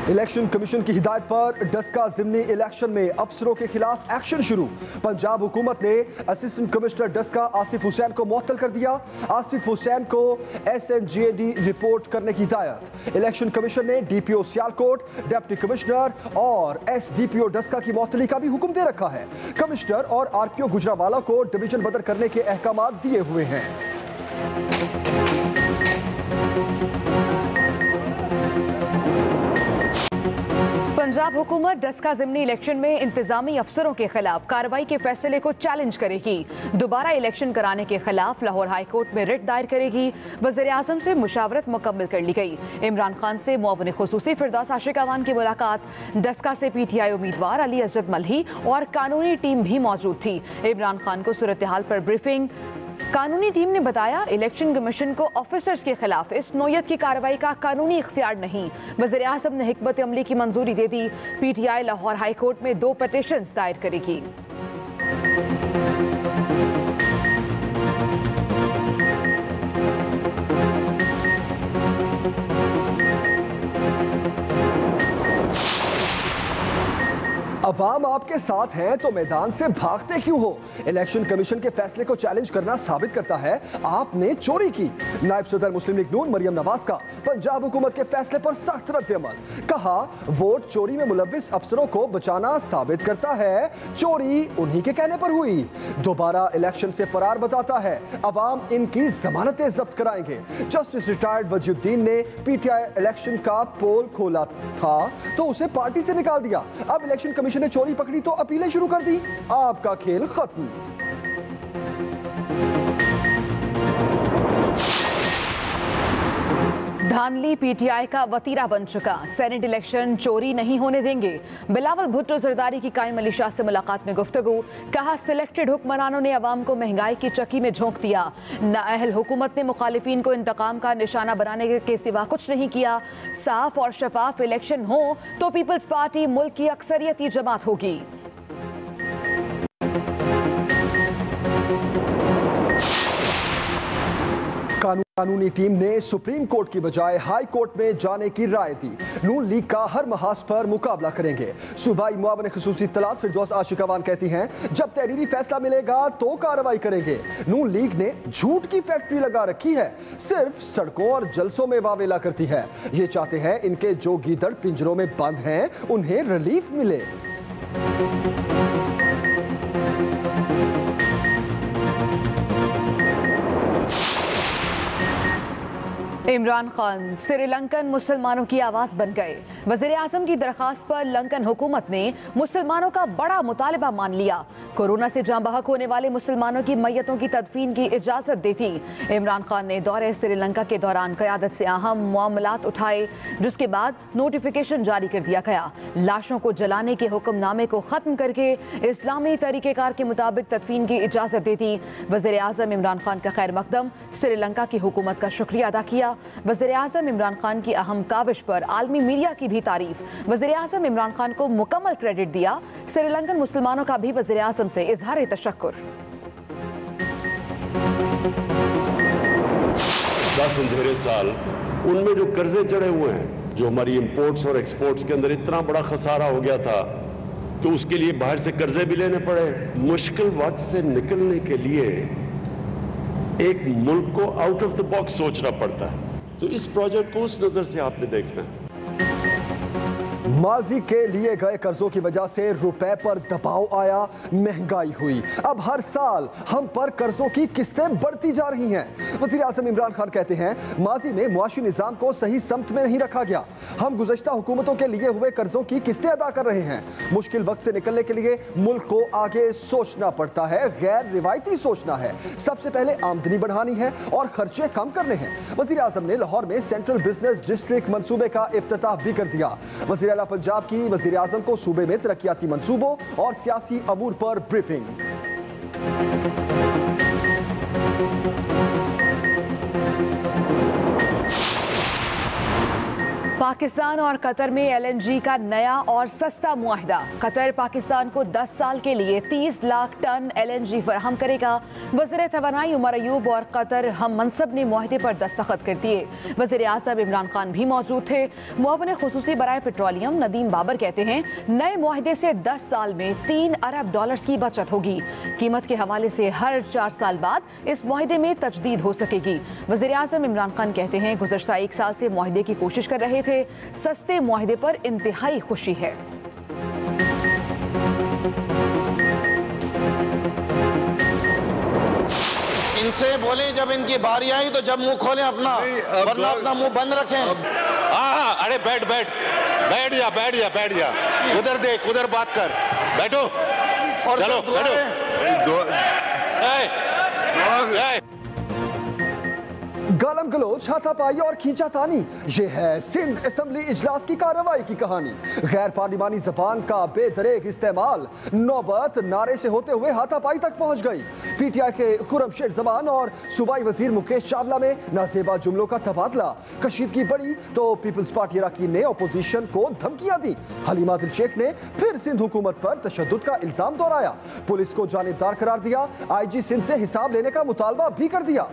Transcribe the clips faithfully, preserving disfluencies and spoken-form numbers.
Election commission की हिदायत पर डस्का जिमनी इलेक्शन में अफसरों के खिलाफ एक्शन शुरू। पंजाब हुकूमत ने असिस्टेंट कमिश्नर डस्का आसिफ हुसैन को मुअत्तल कर दिया। आसिफ हुसैन को S N G A D report करने की हिदायत। इलेक्शन कमीशन ने D P O Sialkot, deputy commissioner और S D P O Daska की मुअत्तली का भी हुक्म दे रखा है। कमिश्नर और आर पी ओ गुजरावाला को डिवीजन बदल करने के अहकाम दिए हुए हैं। पंजाब हुकूमत डस्का जिमनी इलेक्शन में इंतजामी अफसरों के खिलाफ कार्रवाई के फैसले को चैलेंज करेगी। दोबारा इलेक्शन कराने के खिलाफ लाहौर हाई कोर्ट में रिट दायर करेगी। वज़ीर आज़म से मुशावरत मुकम्मल कर ली गई। इमरान खान से मुआविन खुसूसी फिरदौस आशिक अवान की मुलाकात। डस्का से पी टी आई उम्मीदवार अली असद मल्ही और कानूनी टीम भी मौजूद थी। इमरान खान को सूरत हाल पर ब्रीफिंग। कानूनी टीम ने बताया इलेक्शन कमीशन को ऑफिसर्स के खिलाफ इस नौयत की कार्रवाई का कानूनी इख्तियार नहीं। वज़ीर आज़म ने हिकमत अमली की मंजूरी दे दी। P T I Lahore high court में दो पिटीशंस दायर करेगी। अवाम आपके साथ हैं तो मैदान से भागते क्यों हो? इलेक्शन कमीशन के फैसले को चैलेंज करना साबित करता है आपने चोरी की। नायब सदर मुस्लिम लीग नून मरियम नवाज का पंजाब हुकूमत के फैसले पर सख्त रद्द-ए-अमल। कहा वोट चोरी में मुलव्विस अफसरों को बचाना साबित करता है चोरी उन्हीं के कहने पर हुई। दोबारा इलेक्शन से फरार बताता है अवाम इनकी जमानतें जब्त कराएंगे। जस्टिस रिटायर्ड वजीउद्दीन ने पी टी आई इलेक्शन का पोल खोला था तो उसे पार्टी से निकाल दिया। अब इलेक्शन कमीशन ने चोरी पकड़ी तो अपीलें शुरू कर दी। आपका खेल खत्म। धानली पी टी आई का वतीरा बन चुका। सेनेट इलेक्शन चोरी नहीं होने देंगे। बिलावल भुट्टो जरदारी की कायम अली शाह से मुलाकात में गुफ्तगू। कहा सिलेक्टेड हुक्मरानों ने अवाम को महंगाई की चक्की में झोंक दिया। नाअहल हुकूमत ने मुखालिफिन को इंतकाम का निशाना बनाने के सिवा कुछ नहीं किया। साफ और शफाफ इलेक्शन हो तो पीपल्स पार्टी मुल्क की अक्सरियती जमात होगी। कानूनी टीम ने सुप्रीम कोर्ट की बजाय हाई कोर्ट में जाने की राय दी। नून लीग का हर महाज पर मुकाबला करेंगे। सूबाई मुआविन खुसूसी तलात फिरदौस आशिक अवान कहती हैं जब तहरीरी फैसला मिलेगा तो कार्रवाई करेंगे। नून लीग ने झूठ की फैक्ट्री लगा रखी है, सिर्फ सड़कों और जलसों में वावेला करती है। ये चाहते हैं इनके जो गीदड़ पिंजरों में बंद हैं उन्हें रिलीफ मिले। इमरान खान श्रीलंकन मुसलमानों की आवाज बन गए। वज़ीर आज़म की दरखास्त पर लंकन हुकूमत ने मुसलमानों का बड़ा मुतालिबा मान लिया। कोरोना से जाँ बहक होने वाले मुसलमानों की मैयतों की तदफीन की इजाज़त देती। इमरान खान ने दौरे श्रीलंका के दौरान क़यादत से अहम मामलात उठाए, जिसके बाद नोटिफिकेशन जारी कर दिया गया। लाशों को जलाने के हुक्मनामे को ख़त्म करके इस्लामी तरीक़ेकार के मुताबिक तदफीन की इजाज़त देती। वज़ीर आज़म इमरान खान का खैर मकदम। श्रीलंका की हुकूमत का शुक्रिया अदा किया। वज़ीर आज़म इमरान खान की अहम काविश पर आलमी मीडिया की भी तारीफ। वज़ीर आज़म इमरान खान को मुकम्मल क्रेडिट दिया। श्रीलंकन मुसलमानों का भी वज़ीर आज़म से इजहार तशक्कुर। दस अंधेरे साल उनमें जो कर्जे चढ़े हुए हैं, जो हमारी इंपोर्ट्स और एक्सपोर्ट्स के अंदर इतना बड़ा खसारा हो गया था तो उसके लिए बाहर से कर्जे भी लेने पड़े। मुश्किल वक्त से निकलने के लिए एक मुल्क को आउट ऑफ द बॉक्स सोचना पड़ता है। तो इस प्रोजेक्ट को उस नजर से आपने देखना है। माजी के लिए गए कर्जों की वजह से रुपए पर दबाव आया, महंगाई हुई। अब हर साल हम पर कर्जों की किस्तें बढ़ती जा रही हैं। वज़ीर आज़म इमरान खान कहते हैं माजी में मुआशी निज़ाम को सही समत में नहीं रखा गया। हम गुज़श्ता हुकूमतों के लिए हुए कर्जों की किस्तें अदा कर रहे हैं। मुश्किल वक्त से निकलने के लिए मुल्क को आगे सोचना पड़ता है, गैर रिवायती सोचना है। सबसे पहले आमदनी बढ़ानी है और खर्चे कम करने हैं। वज़ीर आज़म ने लाहौर में सेंट्रल बिजनेस डिस्ट्रिक्ट मंसूबे का इफ्तिताह भी कर दिया। वज़ीर आला पंजाब की वज़ीर आज़म को सूबे में तरक्याती मंसूबों और सियासी अमूर पर ब्रीफिंग। पाकिस्तान और कतर में एल एन जी का नया और सस्ता मुआहिदा। कतर पाकिस्तान को दस साल के लिए तीस lakh ton L N G फराहम करेगा। वज़ीर तवानाई उमर अयूब और कतर हम मनसब ने मुआहिदे पर दस्तखत कर दिए। वज़ीर आज़म इमरान खान भी मौजूद थे। मुआवन खुसूसी बराए पेट्रोलियम नदीम बाबर कहते हैं नए मुआहिदे से दस साल में तीन अरब डॉलर्स की बचत होगी। कीमत के हवाले से हर चार साल बाद इस मुआहिदे में तजदीद हो सकेगी। वज़ीर आज़म इमरान खान कहते हैं गुज़श्ता एक साल से मुआहिदे की कोशिश कर रहे थे, सस्ते मुआहिदे पर इंतहाई खुशी है। इनसे बोले जब इनकी बारी आई तो जब मुंह खोले अपना, वरना अपना मुंह बंद रखें। हाँ, अरे बैठ बैठ बैठ जा बैठ जा बैठ जा उधर देख, उधर बात कर, बैठो और चलो बैठो। गालम गलोच, हाथापाई और खींचातानी, ये है सिंध असेंबली इजलास की कार्रवाई की कहानी। गैर पार्लिमानी जबान का बेदरेक इस्तेमाल नौबत नारे से होते हुए हाथापाई तक पहुंच गई। पीटीआई के खुर्रमशेर जमान और सूबाई वजीर मुकेश चावला में नाजेबा जुमलों का तबादला। कशीदगी बढ़ी तो पीपल्स पार्टी अरकान ने अपोजिशन को धमकियां दी। हलीमा दिल शेख ने फिर सिंध हुकूमत पर तशद्दुद का इल्जाम दोहराया। पुलिस को जानिबदार करार दिया। आई जी सिंध से हिसाब लेने का मुतालबा भी कर दिया।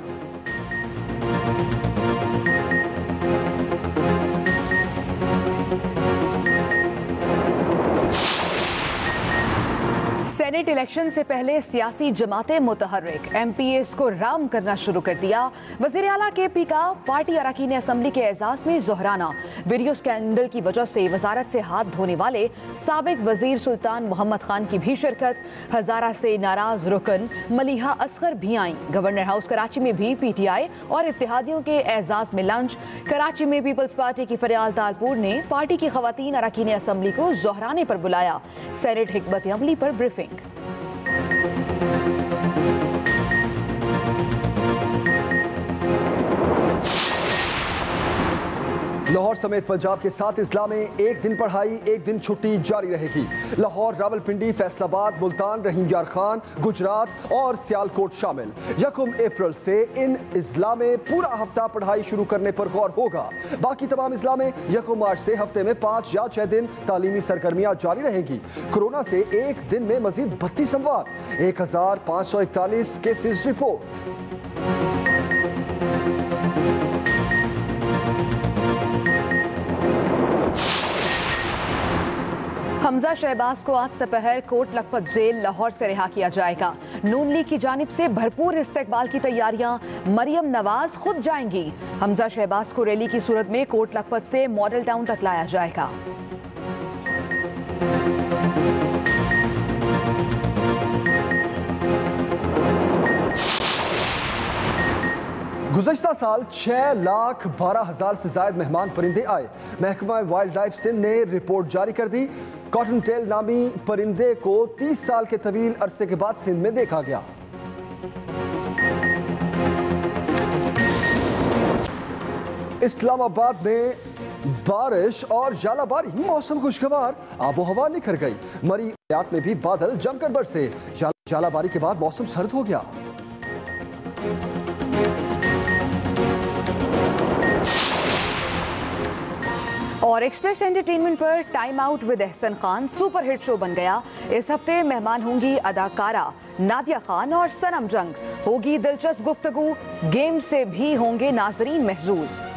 सेनेट इलेक्शन से पहले सियासी जमातें मुतहर्रिक, एम पी एस को राम करना शुरू कर दिया। वज़ीर आला के पी का पार्टी अरकान असम्बली के एजाज में जोहराना। वीडियो स्कैंडल की वजह से वजारत से हाथ धोने वाले साबिक वजीर सुल्तान मोहम्मद खान की भी शिरकत। हजारा से नाराज रुकन मलिहा असगर भी आईं। गवर्नर हाउस कराची में भी पी टी आई और इत्तेहादियों के एजाज में लंच। कराची में पीपल्स पार्टी की फरियाल तालपुर ने पार्टी की खवातीन अरकान असम्बली को जोहराने पर बुलाया। सेनेट हिकमत अमली पर ब्रीफिंग। लाहौर समेत पंजाब के सात अजला में एक दिन पढ़ाई एक दिन छुट्टी जारी रहेगी। लाहौर, रावलपिंडी, फैसलाबाद, मुल्तान, रहीम यार खान, गुजरात और सियालकोट शामिल। यकम अप्रैल से इन अजला में पूरा हफ्ता पढ़ाई शुरू करने पर गौर होगा। बाकी तमाम अजला में यकम मार्च से हफ्ते में पाँच या छः दिन तालीमी सरगर्मियाँ जारी रहेंगी। कोरोना से एक दिन में मजीद बत्तीस अमवात, एक हजार पाँच सौ इकतालीस केसेज रिपोर्ट। हमजा शहबाज को आज सपहर कोट लखपत जेल लाहौर से रिहा किया जाएगा। नून लीग की जानिब से भरपूर इस्तकबाल की तैयारियां। मरियम नवाज खुद जाएंगी। हमजा शहबाज को रैली की सूरत में कोट लखपत से मॉडल टाउन तक लाया जाएगा। गुज़श्ता साल छह लाख बारह हजार से ज्यादा मेहमान परिंदे आए। महकमा वाइल्ड लाइफ सिंध ने रिपोर्ट जारी कर दी। कॉटन टेल नामी परिंदे को तीस साल के तवील अरसे के बाद सिंध में देखा गया। इस्लामाबाद में बारिश और जालाबारी, मौसम खुशगवार, आबो हवा निखर गई। मरी इलाक में भी बादल जमकर बरसे। जालाबारी के बाद मौसम सर्द हो गया। और एक्सप्रेस एंटरटेनमेंट पर time out with Ehsan Khan super hit show बन गया। इस हफ्ते मेहमान होंगी अदाकारा नादिया खान और सनम जंग। होगी दिलचस्प गुफ्तगू, गेम से भी होंगे नाजरीन महजूज।